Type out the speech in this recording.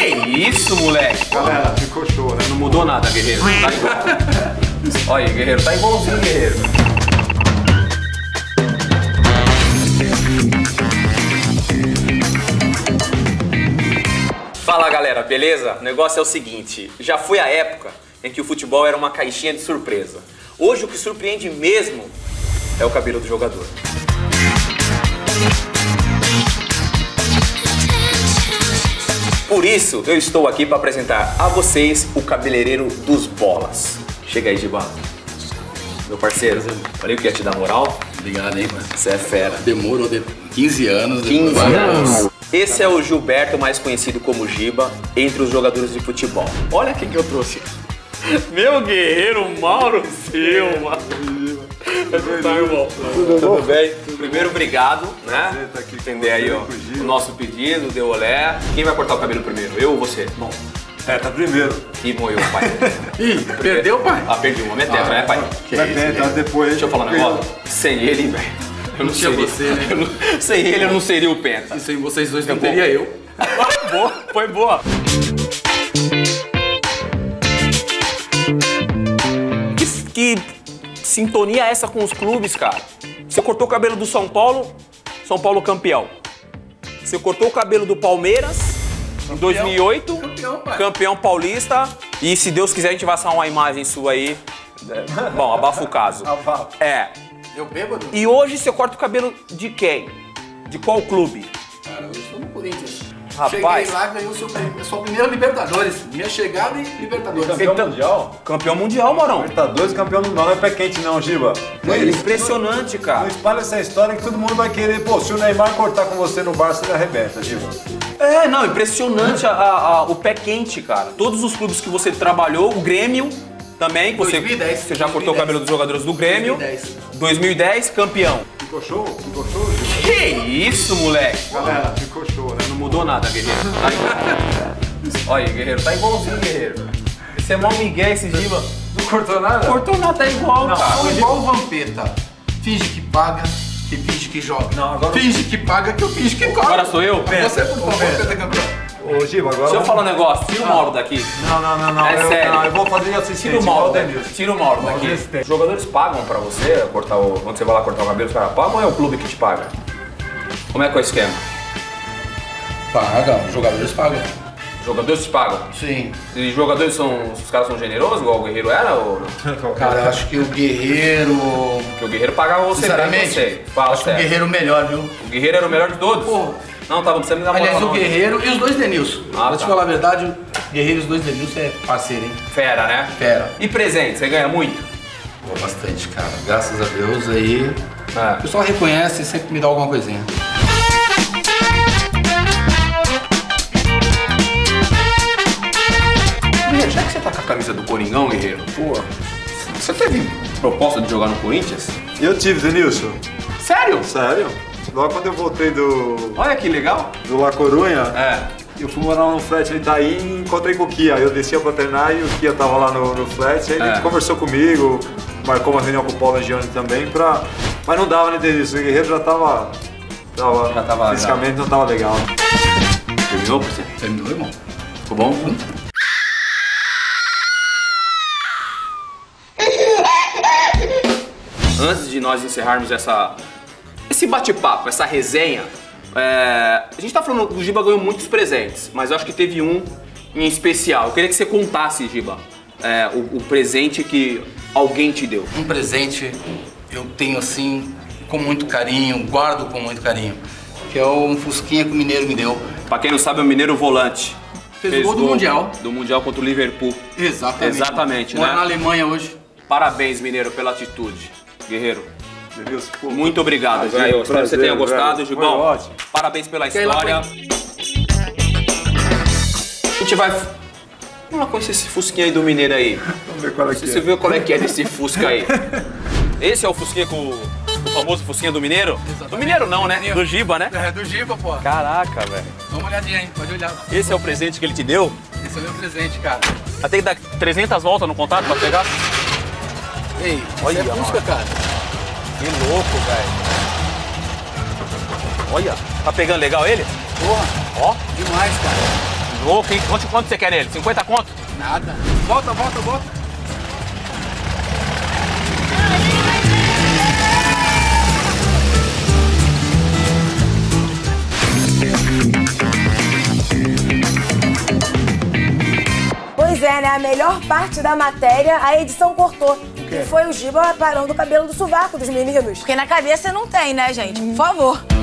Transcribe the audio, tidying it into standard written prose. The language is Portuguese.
isso, moleque? Galera, ficou show, né? Não mudou nada, guerreiro. Tá igual. Olha aí, guerreiro, tá igualzinho, guerreiro. Fala, galera, beleza? O negócio é o seguinte, já foi a época em que o futebol era uma caixinha de surpresa. Hoje o que surpreende mesmo é o cabelo do jogador. Por isso, eu estou aqui para apresentar a vocês o cabeleireiro dos bolas. Chega aí, Giba. Meu parceiro, falei que ia te dar moral. Obrigado, hein, mano. Você é fera. Demorou 15 anos. 15 anos. Esse é o Gilberto, mais conhecido como Giba, entre os jogadores de futebol. Olha quem que eu trouxe. Meu guerreiro Mauro Silva. Como tá, irmão? Tudo bem? Primeiro, obrigado, né? Tá aqui Entender aí, ó, o nosso pedido, deu olé. Quem vai cortar o cabelo primeiro? Eu ou você? Bom. Tá primeiro. Ih, moeu, pai. Ih, perdeu, pai? Ah, perdi uma metade, né, pai? Tá depois. Deixa eu falar um negócio. Sem ele, velho. Eu não tinha seria. você, né? Sem ele, eu não seria o Penta. E sem vocês dois não teria eu. Foi boa, foi boa. Que sintonia é essa com os clubes, cara? Você cortou o cabelo do São Paulo campeão. Você cortou o cabelo do Palmeiras em 2008, campeão paulista. E se Deus quiser, a gente vai assar uma imagem sua aí. Bom, abafa o caso. É. Eu bêbado? E hoje você corta o cabelo de quem? De qual clube? Cara, eu estou no Corinthians. Rapaz. Cheguei lá, ganhei o seu primeiro Libertadores. Minha chegada em Libertadores. Campeão mundial? Campeão mundial, Morão. Libertadores, campeão mundial. Não é pé quente não, Giba. Impressionante, Não cara. espalha essa história que todo mundo vai querer. Pô, se o Neymar cortar com você no Barça, ele arrebenta, Giba. É, não, impressionante o pé quente, cara. Todos os clubes que você trabalhou, o Grêmio também, que 2010, você já cortou o cabelo dos jogadores do Grêmio. 2010, campeão. Ficou show? Ficou show, Giba? Que isso, moleque? Galera, ficou show, né? Não mudou nada, guerreiro. Tá igual. Olha aí, guerreiro, tá igualzinho, guerreiro. Esse é mó migué, esse Giba. Não cortou nada? Cortou nada, tá igual, cara. Sou igual o Vampeta. Finge que paga, que finge que joga. Não, agora... Finge que paga, que eu finge que cobra. Agora sou eu? Você, por favor, Vampeta campeão. Ô, Giba, agora... Deixa eu falar um negócio, tira o Mauro daqui. Não. É sério. Não, eu vou fazer assistente. Tira o Mauro igual daqui. Tira o Mauro daqui. Os jogadores pagam pra você cortar o... Quando você vai lá cortar o cabelo, os caras pagam ou é o clube que te paga? Como é que é o esquema? Paga, os jogadores pagam. Os jogadores te pagam? Sim. E os jogadores os caras são generosos, igual o Guerreiro era? Ou não? Cara, eu acho que o Guerreiro... Porque o Guerreiro pagava você bem, Sinceramente, eu sei. Fala acho que o sério. Guerreiro melhor, viu? O Guerreiro era o melhor de todos? Pô. Não, tava precisando me dar moral. Aliás, o não. Guerreiro e os dois Denilson. Pra te tá. falar a verdade, o Guerreiro e os dois Denilson é parceiro, hein? Fera, né? Fera. E presente, você ganha muito? Pô, bastante, cara. Graças a Deus aí. É. O pessoal reconhece e sempre me dá alguma coisinha. Guerreiro, já que você tá com a camisa do Coringão, Guerreiro, pô, você teve proposta de jogar no Corinthians? Eu tive, Denilson. Sério? Sério? Logo quando eu voltei do Olha que legal. La Corunha, É. eu fui morar no flat ali daí e encontrei com o Kia. Eu descia pra treinar e o Kia tava lá no flat, aí ele conversou comigo, marcou uma reunião com o Paulo Angione também pra... Mas não dava, né, Denilson? O Guerreiro já tava fisicamente não tava legal. Terminou, você? Terminou, irmão? Ficou bom? Antes de nós encerrarmos esse bate-papo, essa resenha, a gente tá falando que o Giba ganhou muitos presentes, mas eu acho que teve um em especial. Eu queria que você contasse, Giba, o presente que alguém te deu. Um presente eu tenho assim com muito carinho, guardo com muito carinho, que é um fusquinha que o Mineiro me deu. Pra quem não sabe, é o Mineiro volante. Fez o gol do Mundial. Do Mundial contra o Liverpool. Exatamente, Mora né? na Alemanha hoje. Parabéns, Mineiro, pela atitude. Guerreiro, Denilson, pô, muito obrigado, Imagina, velho. Espero que você tenha prazer, gostado, velho. Gibão. Foi ótimo. Parabéns pela Quer ir lá história. A gente vai... Vamos lá conhecer esse fusquinha aí do Mineiro aí. vamos ver qual é que Você é. viu qual é que é desse fusca aí? Esse é o fusquinha com o famoso fusquinha do Mineiro? Exatamente. Do Mineiro não, né? Do Giba, né? É do Giba, pô. Caraca, velho. Dá uma olhadinha, hein? Pode olhar. Esse é o presente que ele te deu? Esse é o meu presente, cara. Vai ter que dar 300 voltas no contato pra pegar? Ei, Olha, isso é busca, cara. Que louco, velho. Olha, tá pegando legal ele? Porra, Ó, demais, cara. Ô, quanto você quer nele? 50 conto? Nada. Volta. Pois é, né? A melhor parte da matéria, a edição cortou. Que foi o Giba parando o cabelo do sovaco dos meninos. Porque na cabeça não tem, né, gente? Por favor.